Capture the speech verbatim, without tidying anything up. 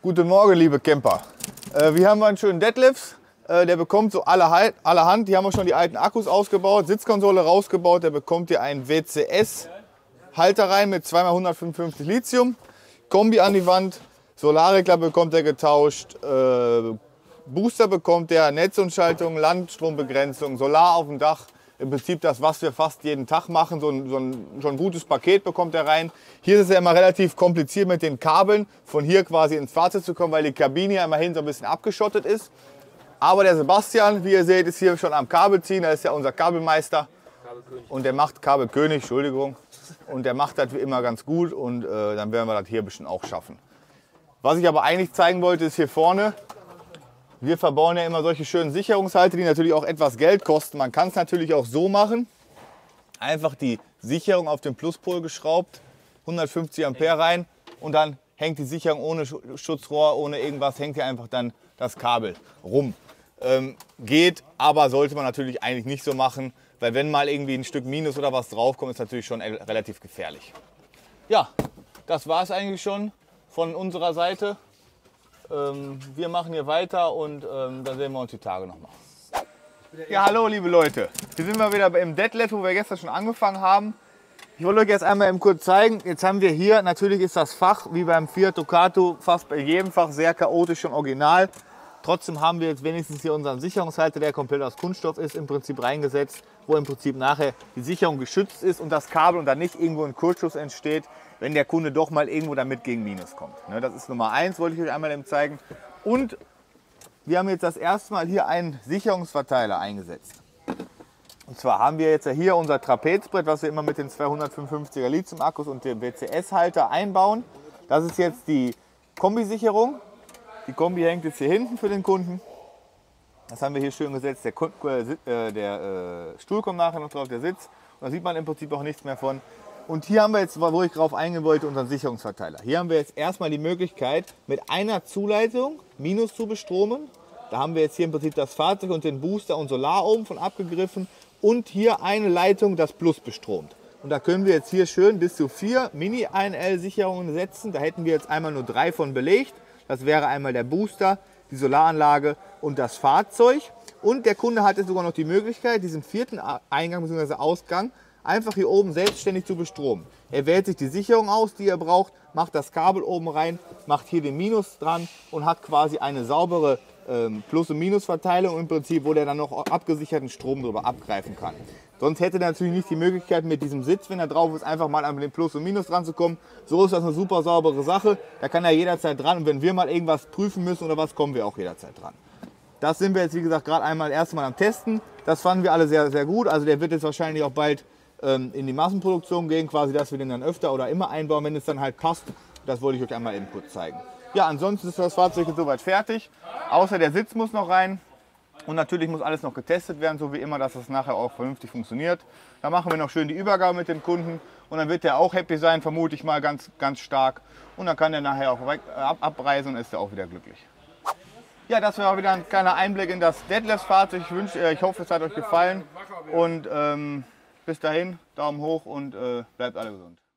Guten Morgen, liebe Camper. Äh, wir haben einen schönen Detlefs. Äh, der bekommt so allerhand, allerhand. Hier haben wir schon die alten Akkus ausgebaut, Sitzkonsole rausgebaut. Der bekommt hier einen W C S-Halter rein mit zwei mal hundertfünfundfünfzig Lithium. Kombi an die Wand, Solarregler bekommt er getauscht. Äh, Booster bekommt er, Netzumschaltung, Landstrombegrenzung, Solar auf dem Dach. Im Prinzip das, was wir fast jeden Tag machen. So ein, so ein schon gutes Paket bekommt er rein. Hier ist es ja immer relativ kompliziert mit den Kabeln von hier quasi ins Fahrzeug zu kommen, weil die Kabine ja immerhin so ein bisschen abgeschottet ist. Aber der Sebastian, wie ihr seht, ist hier schon am Kabel ziehen. Er ist ja unser Kabelmeister. Und der macht Kabelkönig, Entschuldigung. Und der macht das wie immer ganz gut. Und äh, dann werden wir das hier ein bisschen auch schaffen. Was ich aber eigentlich zeigen wollte, ist hier vorne. Wir verbauen ja immer solche schönen Sicherungshalter, die natürlich auch etwas Geld kosten. Man kann es natürlich auch so machen. Einfach die Sicherung auf den Pluspol geschraubt, hundertfünfzig Ampere rein und dann hängt die Sicherung ohne Schutzrohr, ohne irgendwas, hängt hier einfach dann das Kabel rum. Ähm, geht, aber sollte man natürlich eigentlich nicht so machen, weil wenn mal irgendwie ein Stück Minus oder was draufkommt, ist natürlich schon relativ gefährlich. Ja, das war es eigentlich schon von unserer Seite. Ähm, wir machen hier weiter und ähm, dann sehen wir uns die Tage nochmal. Ja, hallo liebe Leute. Wir sind mal wieder im Detlef, wo wir gestern schon angefangen haben. Ich wollte euch jetzt einmal eben kurz zeigen. Jetzt haben wir hier, natürlich ist das Fach wie beim Fiat Ducato fast bei jedem Fach sehr chaotisch und original. Trotzdem haben wir jetzt wenigstens hier unseren Sicherungshalter, der komplett aus Kunststoff ist, im Prinzip reingesetzt, wo im Prinzip nachher die Sicherung geschützt ist und das Kabel und dann nicht irgendwo ein Kurzschluss entsteht, wenn der Kunde doch mal irgendwo damit gegen Minus kommt. Das ist Nummer eins, wollte ich euch einmal eben zeigen. Und wir haben jetzt das erste Mal hier einen Sicherungsverteiler eingesetzt. Und zwar haben wir jetzt hier unser Trapezbrett, was wir immer mit den zweihundertfünfundfünfziger Lithium-Akkus und dem W C S-Halter einbauen. Das ist jetzt die Kombisicherung. Die Kombi hängt jetzt hier hinten für den Kunden. Das haben wir hier schön gesetzt. Der, äh, der äh, Stuhl kommt nachher noch drauf, der Sitz. Und da sieht man im Prinzip auch nichts mehr von. Und hier haben wir jetzt, wo ich drauf eingehen wollte, unseren Sicherungsverteiler. Hier haben wir jetzt erstmal die Möglichkeit, mit einer Zuleitung Minus zu bestromen. Da haben wir jetzt hier im Prinzip das Fahrzeug und den Booster und Solar oben von abgegriffen. Und hier eine Leitung, das Plus bestromt. Und da können wir jetzt hier schön bis zu vier Mini eins L Sicherungen setzen. Da hätten wir jetzt einmal nur drei von belegt. Das wäre einmal der Booster, die Solaranlage und das Fahrzeug. Und der Kunde hat jetzt sogar noch die Möglichkeit, diesen vierten Eingang bzw. Ausgang einfach hier oben selbstständig zu bestromen. Er wählt sich die Sicherung aus, die er braucht, macht das Kabel oben rein, macht hier den Minus dran und hat quasi eine saubere ähm, Plus- und Minusverteilung im Prinzip, wo der dann noch abgesicherten Strom drüber abgreifen kann. Sonst hätte er natürlich nicht die Möglichkeit, mit diesem Sitz, wenn er drauf ist, einfach mal an den Plus und Minus dran zu kommen. So ist das eine super saubere Sache. Da kann er jederzeit dran und wenn wir mal irgendwas prüfen müssen oder was, kommen wir auch jederzeit dran. Das sind wir jetzt, wie gesagt, gerade einmal erstmal am Testen. Das fanden wir alle sehr, sehr gut. Also der wird jetzt wahrscheinlich auch bald ähm, in die Massenproduktion gehen, quasi, dass wir den dann öfter oder immer einbauen, wenn es dann halt passt. Das wollte ich euch einmal eben kurz zeigen. Ja, ansonsten ist das Fahrzeug jetzt soweit fertig. Außer der Sitz muss noch rein. Und natürlich muss alles noch getestet werden, so wie immer, dass das nachher auch vernünftig funktioniert. Da machen wir noch schön die Übergabe mit dem Kunden und dann wird der auch happy sein, vermute ich mal ganz, ganz stark. Und dann kann der nachher auch abreisen und ist er auch wieder glücklich. Ja, das war auch wieder ein kleiner Einblick in das Detlefs Fahrzeug. Ich, wünsche, ich hoffe, es hat euch gefallen und ähm, bis dahin, Daumen hoch und äh, bleibt alle gesund.